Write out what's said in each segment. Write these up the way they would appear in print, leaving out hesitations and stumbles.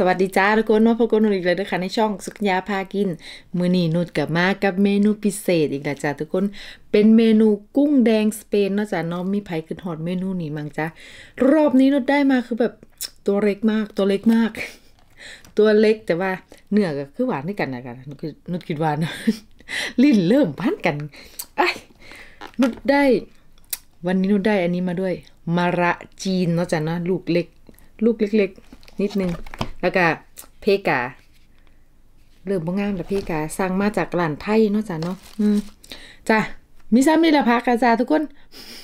วัสดีจ้าทุกคนมาพบกันอีกแล้วนะคะในช่องสุกัญญาพากินมื้อนี้นุชกับมากับเมนูพิเศษอีกแล้วจ้าทุกคนเป็นเมนูกุ้งแดงสเปนเนาะจ้าน้องมีไผขึ้นฮอดเมนูนี้มั้งจ้ารอบนี้นุชได้มาคือแบบตัวเล็กมากตัวเล็กมากตัวเล็กแต่ว่าเนื้อก็คือหวานด้วยกันนะกันนุชคิดว่านะลิ้นเริ่มพันกันไอ้นุชได้วันนี้นุชได้อันนี้มาด้วยมะระจีนเนาะจ้านะลูกเล็กนิดนึงแล้วก็เพกาเริ่มบ่งามแล้วเพกาสั่งมาจากร้านไทยเนาะจ้ะเนาะจ้ะมีซ้ำนี่ละพักกันจ้ะทุกคน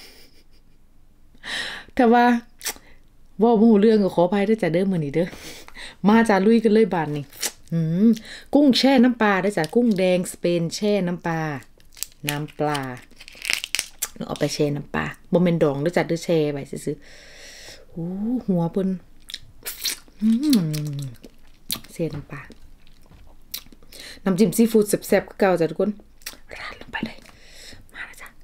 แต่ว่าบ่ฮู้เรื่องก็ขออภัยด้วยจ้ะเด้อมื้อนี้เด้อมาจ้ะลุยกันเลยบาดนี้กุ้งแช่น้ำปลาได้จ้ะกุ้งแดงสเปนแช่น้ำปลาเอาไปแช่น้ำปลาบ่แม่นดองเด้อจ้ะเด้อแช่ไว้ซื่อๆโอ้หัวเพิ่นเสียน้ำปลาน้ำจิ้มซีฟู้ดแซ่บๆเก่าจ้ะทุกคนราดลงไปเลยมาแล้วจ้ะ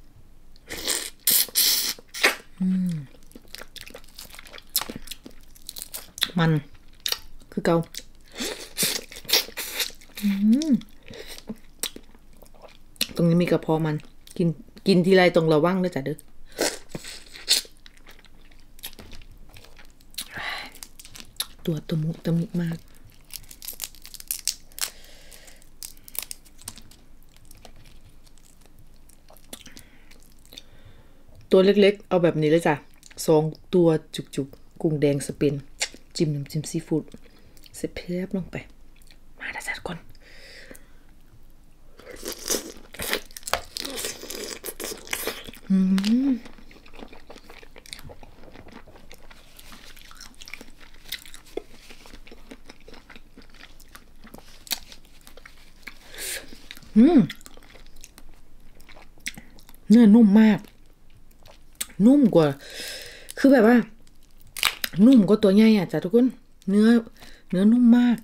มันคือเก่าตรงนี้มีกระเพาะมันกินทีไรต้องระวังด้วยจ้ะเด้อตัวตะมุตะมิมากตัวเล็กๆเอาแบบนี้เลยจ้ะ2ตัวจุกๆกุ้งแดงสเปนจิ้มน้ำจิ้มซีฟู้ดเสร็จเพียบลงไปมาแล้วจ้ะทุกคนเนื้อนุ่มมากนุ่มกว่าคือแบบว่านุ่มกว่าตัวใหญ่อ่ะจ้ะทุกคนเนื้อนุ่มมาก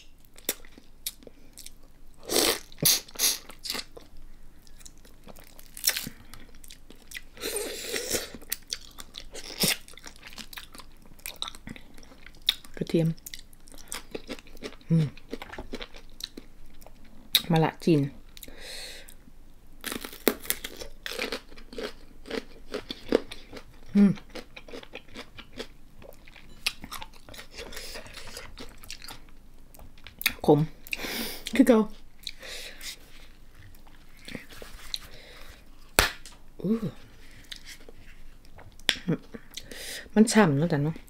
กระเทียมมะละจีนขมคือเก่ามันฉ่ำเนาะแต่เนาะ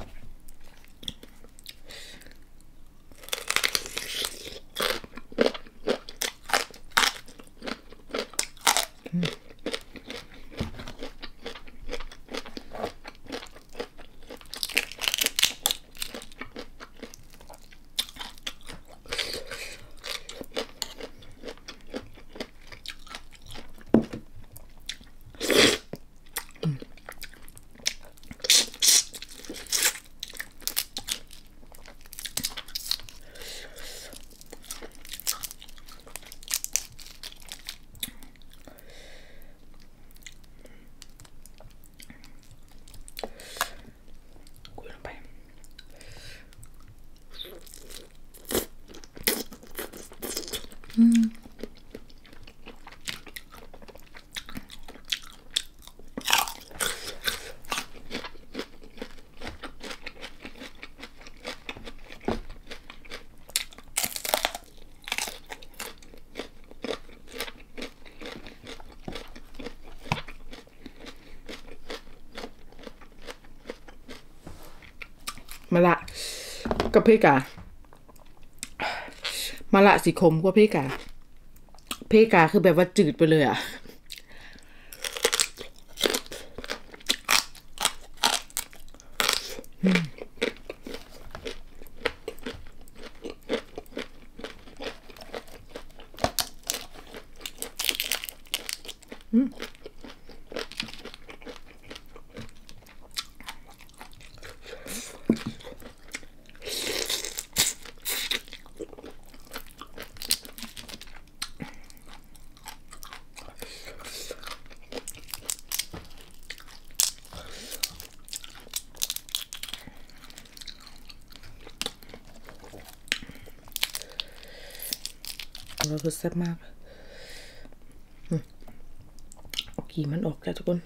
มะละกับเพกามะละสีขมกว่าเพกาคือแบบว่าจืดไปเลยอ่ะก็คือแซ่บมากเอากี่มันออกแล้วทุกคน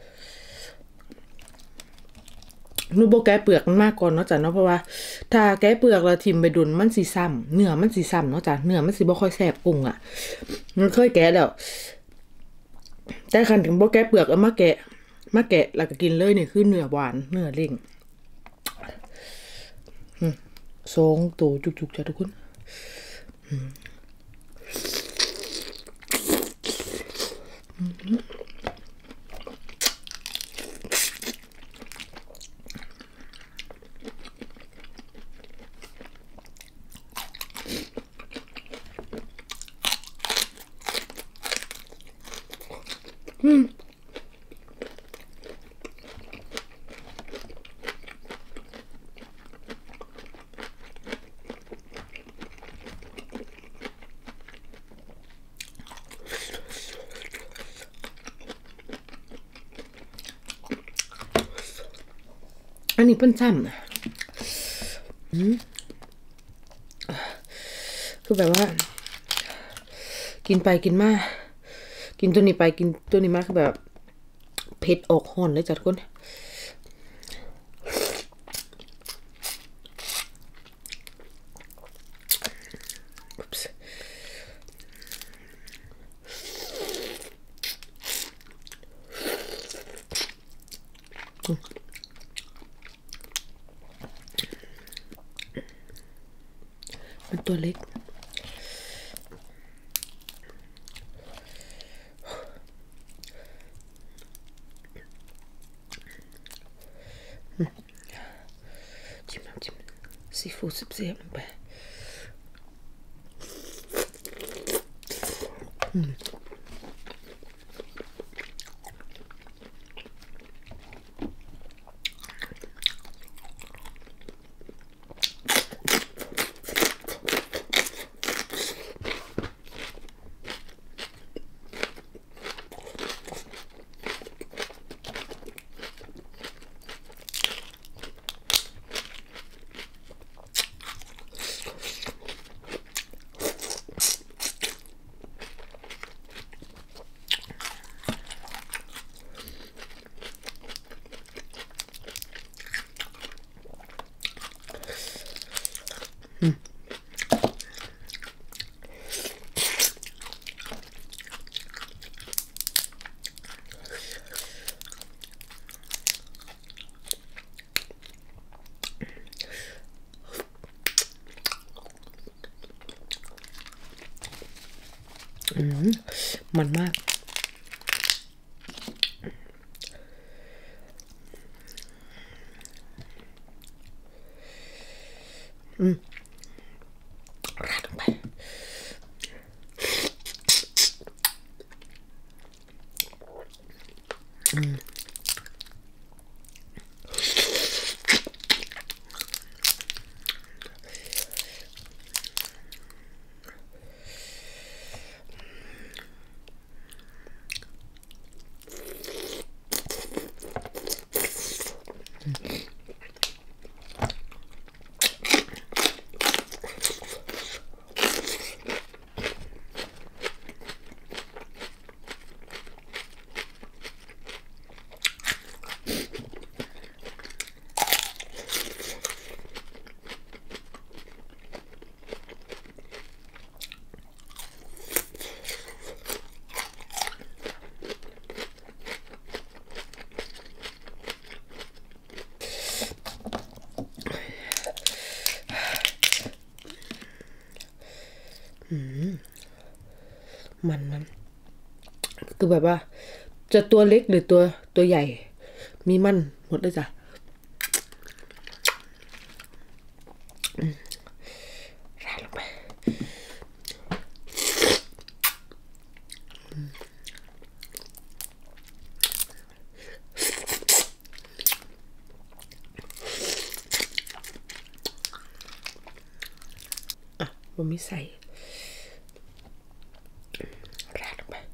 นูโบแกะเปลือกมันมากก่อนเนาะจ้ะเนาะเพราะว่าถ้าแกะเปลือกแล้วทิ่มไปดุนมันสิซ้ำเนื้อมันสิซ้ำเนาะจ้ะเนื้อมันสิบ่ค่อยแซ่บกุ้งอ่ะมันเคยแกะแล้วแต่คันถึงโบแกะเปลือกเอามาแกะแล้วก็กินเลยนี่คือเนื้อหวานเนื้อเล่ง2 ตัวจุกๆจ้ะทุกคนอันนี้เพิ่นซ้ำนะคือแบบว่ากินไปกินมากินตัวนี้ไปกินตัวนี้มาคือแบบเผ็ดออกห่อนเลยจ้ะทุกคนมันตัวเล็กจิ้มน้ำจิ้มซีฟู้ดเสียบลงไปมันมากราดลงไปมันคือแบบว่าจะตัวเล็กหรือตัวใหญ่มีมันหมดเลยจ้ะราดลงไปผมไม่ใส่ราดลงไป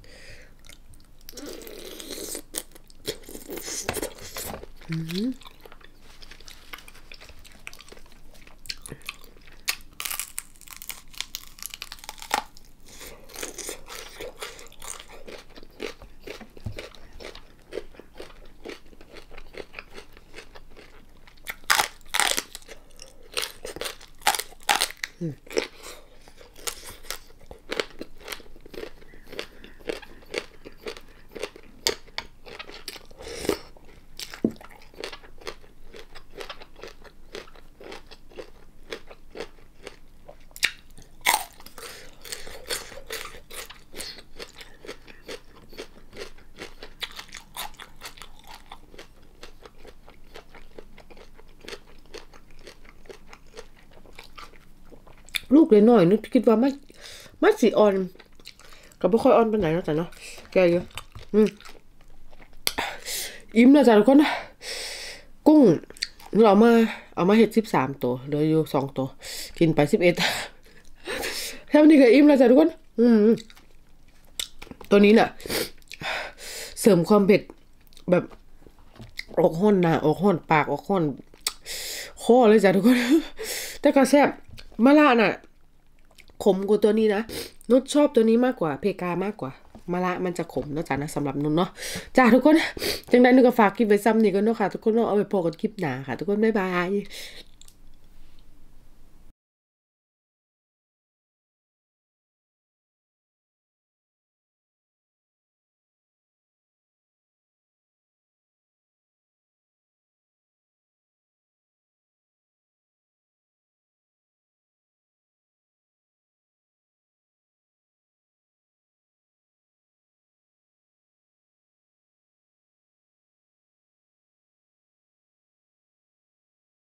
ลูกเล็กน้อยนึกคิดว่าไม่สิอ่อนก็บ่ค่อยอ่อนปานไหนเนาะแต่เนาะแกอยู่อิ่มแล้วจ้ะทุกคนกุ้งเรามาเฮ็ด13ตัวเหลืออยู่2ตัวกินไป11แค่นี้ก็อิ่มแล้วจ้ะทุกคนตัวนี้น่ะเสริมความเผ็ดแบบอกห้นหน้าอกห้นปากอกห้นคอเลยจ้ะทุกคนแต่ก็แซ่บมะระน่ะขมกว่าตัวนี้นะนุชชอบตัวนี้มากกว่าเพกามากกว่ามะระมันจะขมเนาะจ้ะนะสำหรับนุชเนาะจ้าทุกคนจังได้นุชก็ฝากคลิปไว้ซ้ำนี่ก็เนาะค่ะทุกคนเนาะเอาไปพบกันคลิปหน้าค่ะทุกคนบ๊ายบาย